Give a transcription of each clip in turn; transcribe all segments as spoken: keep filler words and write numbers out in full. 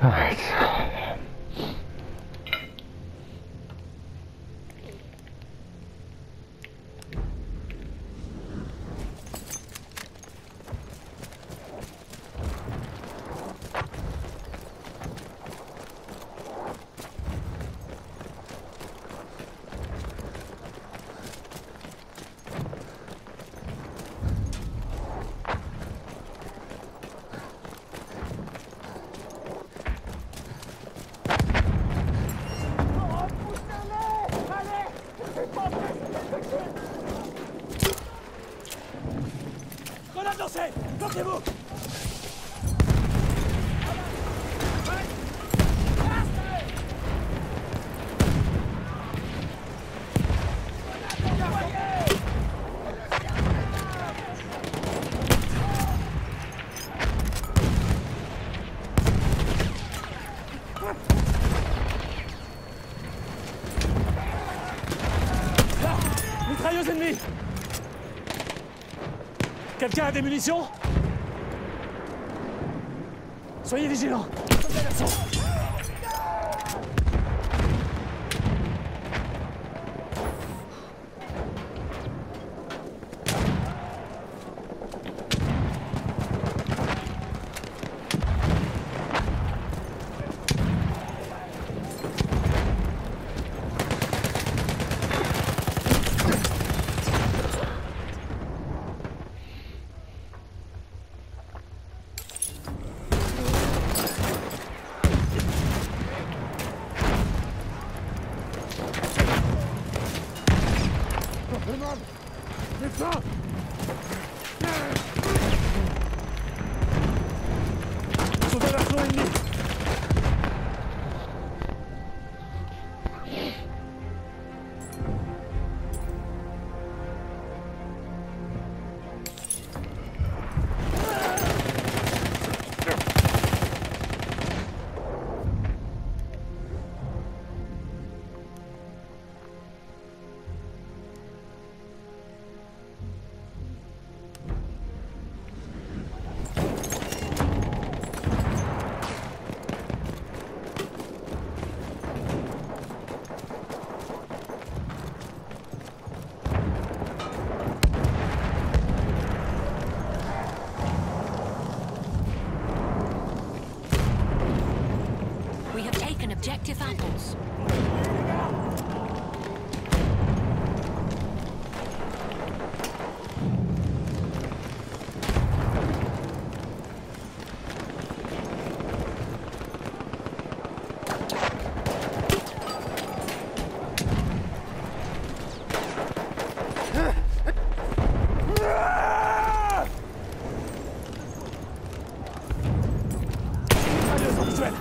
Arrête. Grenade lancée! Bloquez-vous! Mitrailleuse ennemie! Quelqu'un a des munitions? Soyez vigilants! Sauvez l'action ennemie! We have taken objective apples. Mitrailleuse en visuel!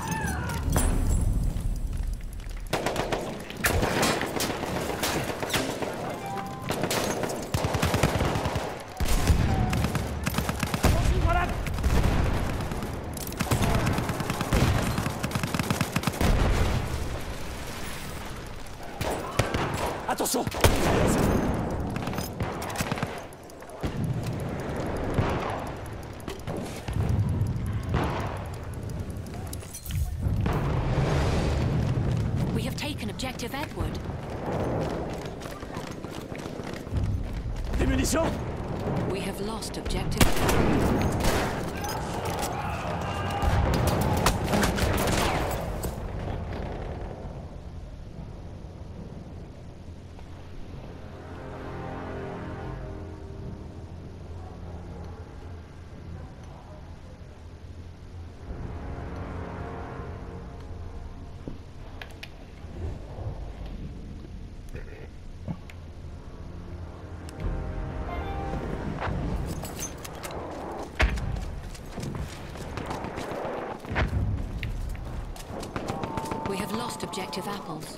Attention! We have taken objective Edward. Des munitions? We have lost objective. We have lost objective apples.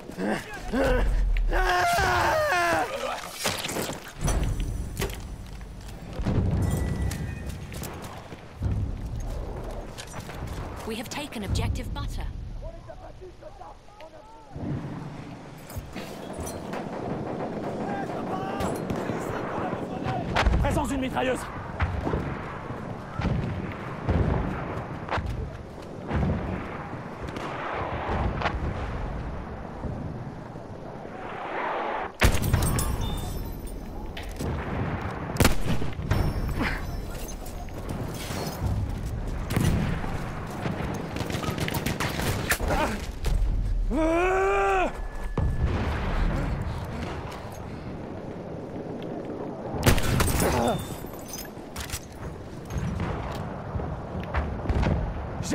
We have taken objective butter. Présence d'une mitrailleuse!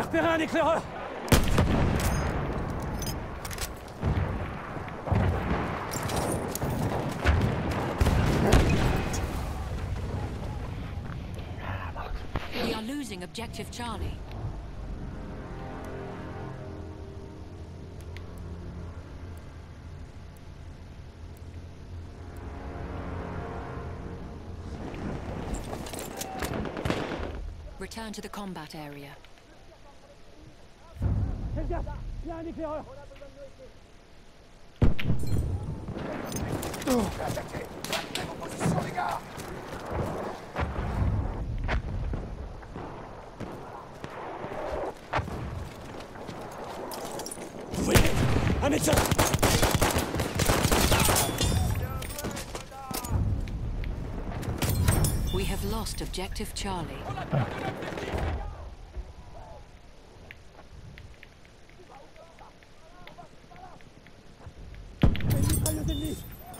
repéré un éclaireur! We are losing objective Charlie. Return to the combat area. Quelqu'un! Il y a un éclaireur! Vous voyez? Un médecin! We have lost objective Charlie. Une mitrailleuse ennemie!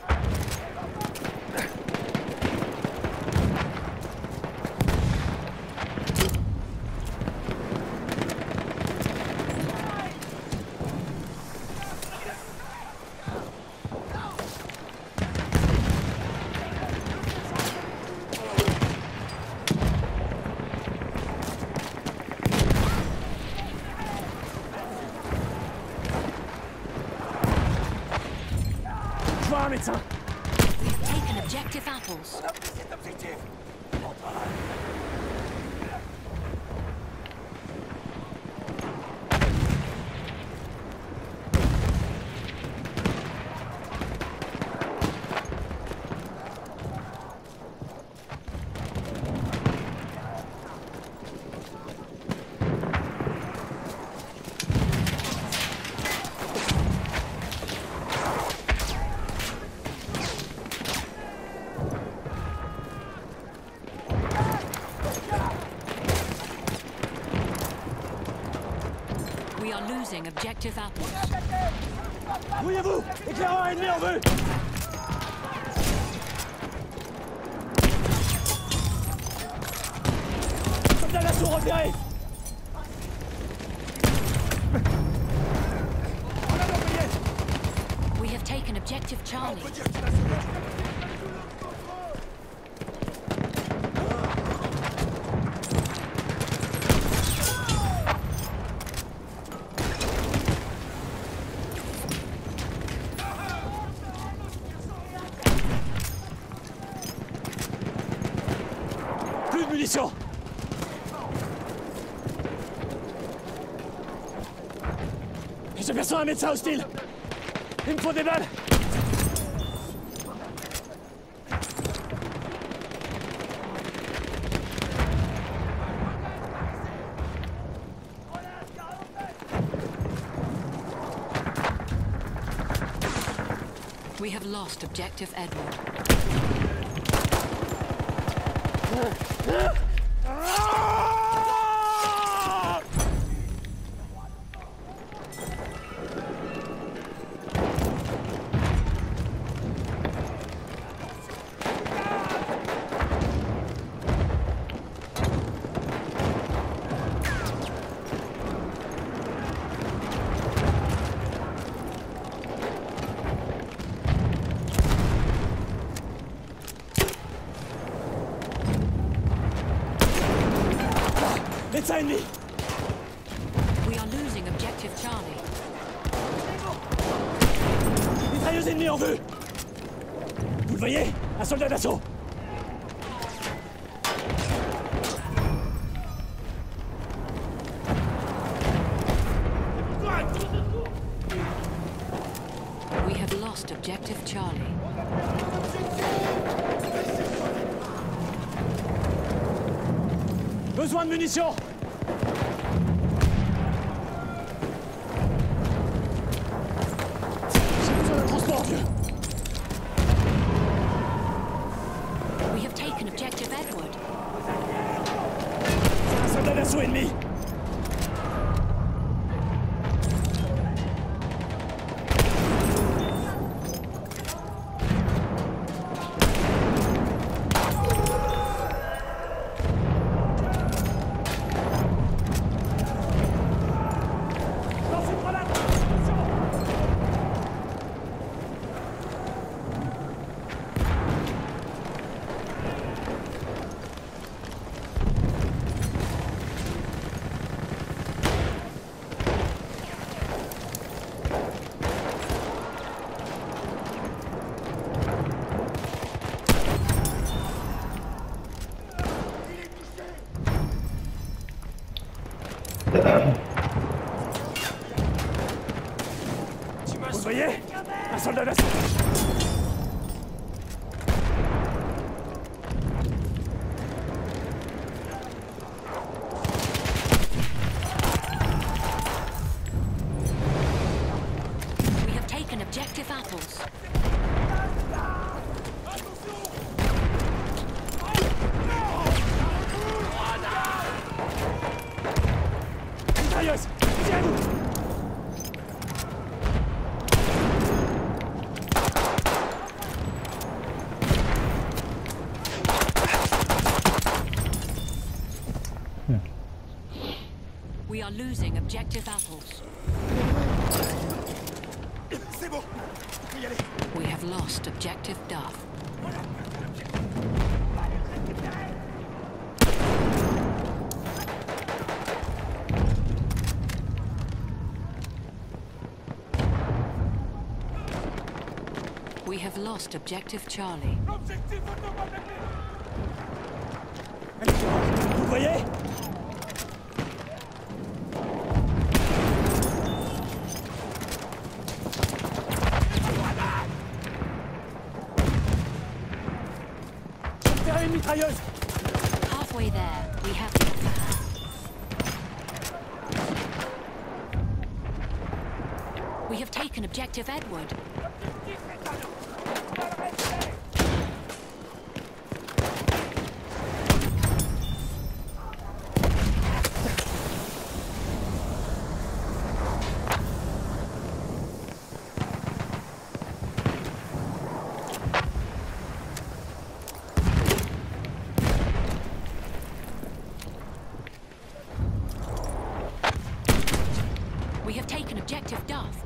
Je vois un médecin! We have taken objective apples. We are losing objective apples. Voyez-vous! Éclaireur ennemi en vue! Soldat d'assaut repéré! On a l'ouvrier! We have taken objective Charlie. Plus de munitions! J'aperçois un médecin hostile! Il me faut des balles! We have lost objective Edward. Médecin ennemi! We are losing objective Charlie. Mitrailleuse ennemie en vue! Vous le voyez? Un soldat d'assaut! We have lost objective Charlie. Besoin de munitions! J'ai besoin d'un transport, Dieu! We have taken objective Edward. C'est un soldat d'assaut ennemi! Vous le voyez? Un soldat d'assaut. We have taken objective apples. Mitrailleuse! Tirez-vous! We are losing objective apples. C'est bon! On peut y aller! We have lost objective Duff. We have lost objective Charlie. Vous le voyez? Tirez une mitrailleuse! Halfway there, we have the upper hand. We have taken objective Edward. We have taken objective Duff.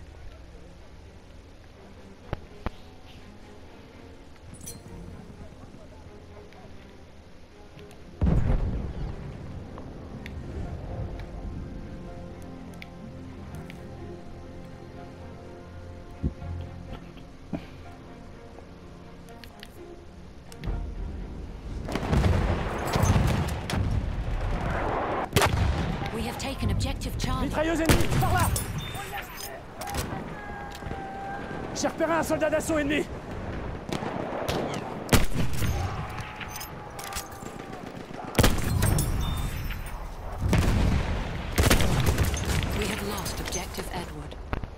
We have taken objective Charlie. Mitrailleuse ennemie! Par là! J'ai repéré un soldat d'assaut ennemi! We have lost objective Edward.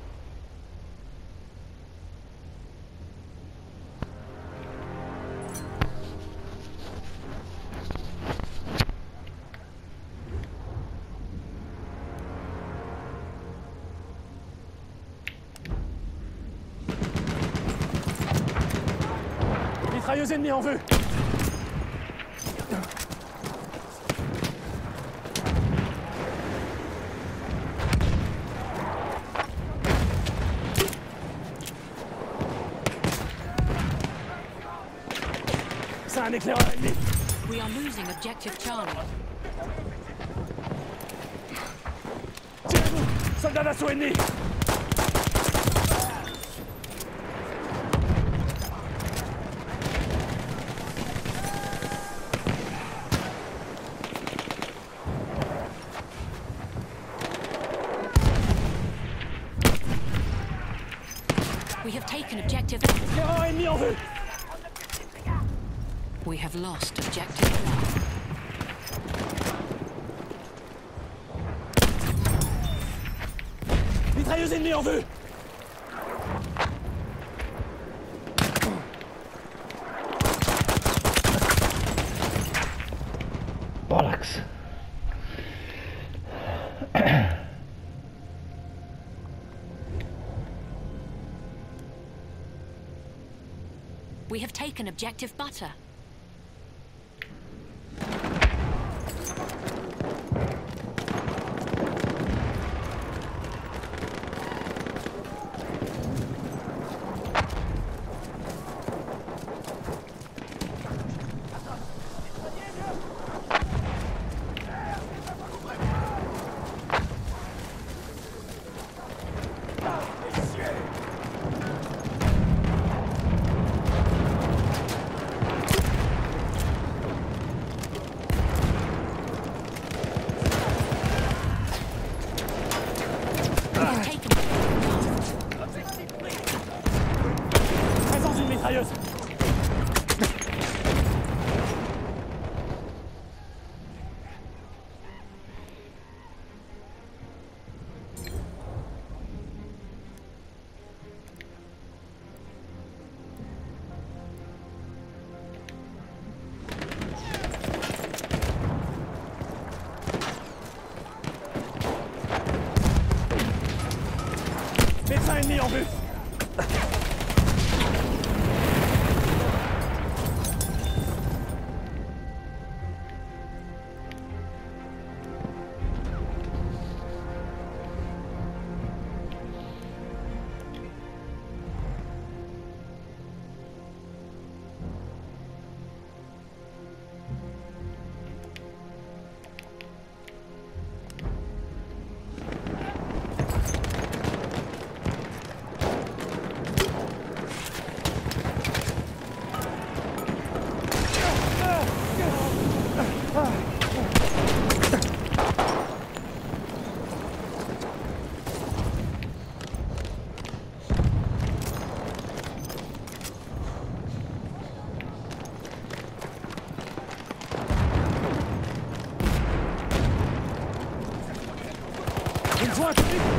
Mitrailleuse ennemie en vue! C'est un éclaireur ennemi! We are losing objective Charlie. Tirez-vous! Soldat d'assaut ennemi! We have taken objective Edward. Éclaireur ennemi en vue! We have lost objective Duff. Mitrailleuse ennemie en vue! Bollocks. We have taken objective Butter. Rejoins tout de suite.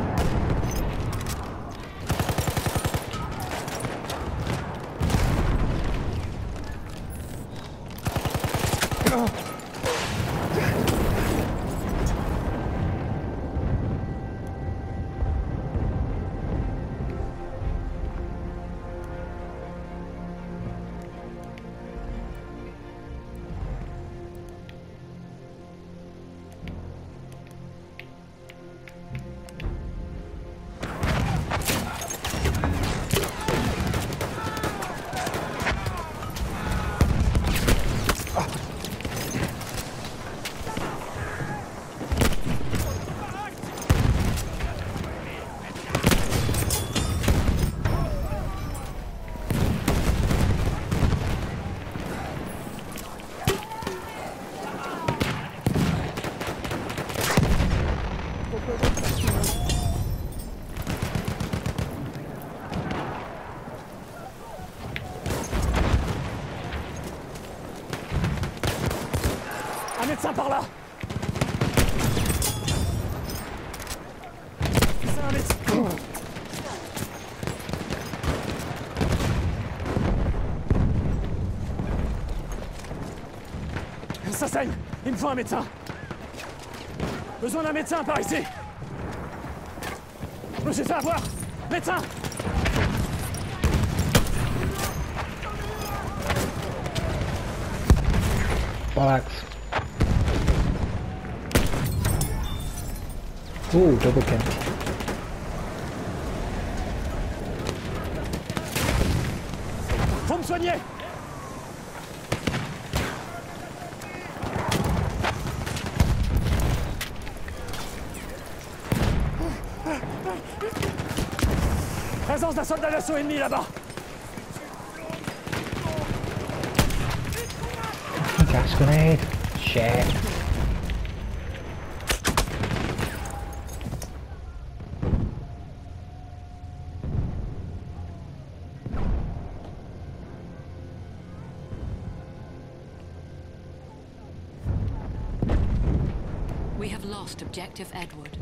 Un médecin par là. C'est un médecin. Ça saigne. Il me faut un médecin. Besoin d'un médecin par ici. Je me suis fait avoir. Médecin. Relax. Ooh, double kill. Faut me soigner. Présence d'un soldat d'assaut ennemi là-bas. Gas grenade. Shit. We have lost objective Edward.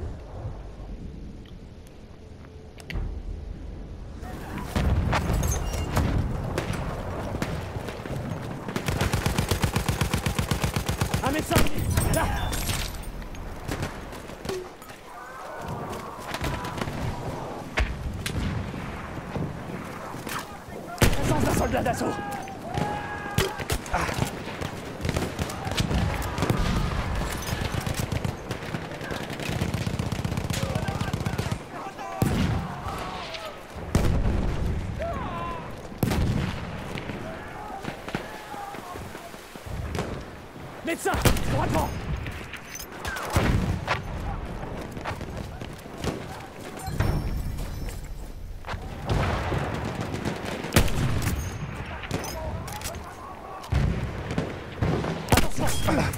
Un médecin. Là. Présence d'un soldat d'assaut. Médecin, droitement. Attention.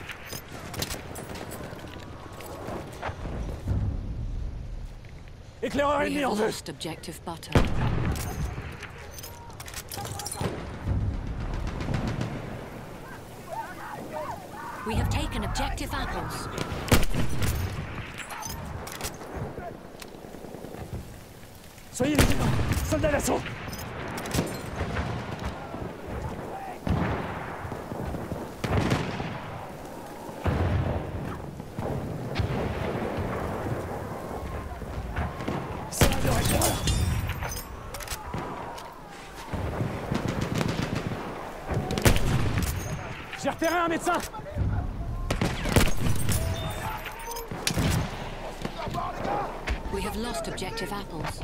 Éclaireur We ennemi en have vue. lost objective Butter. We have taken objective Apples. Soyez vigilants. Soldat d'assaut. C'est un de réclaireur. J'ai repéré un médecin. We have lost objective Apples.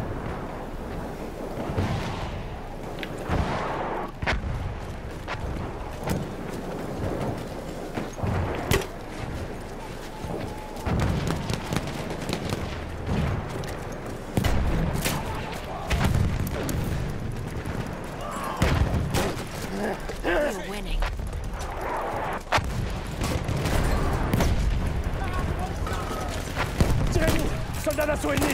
We're winning. Tirez-vous. Soldat d'assaut ennemi.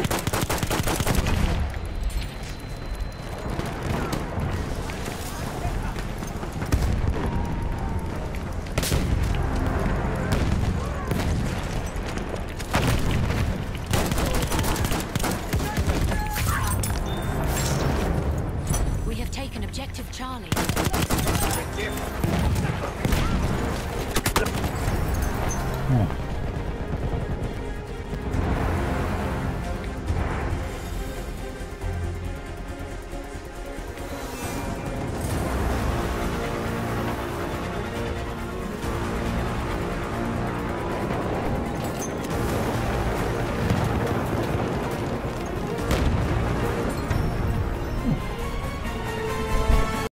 have taken objective Charlie. Oh.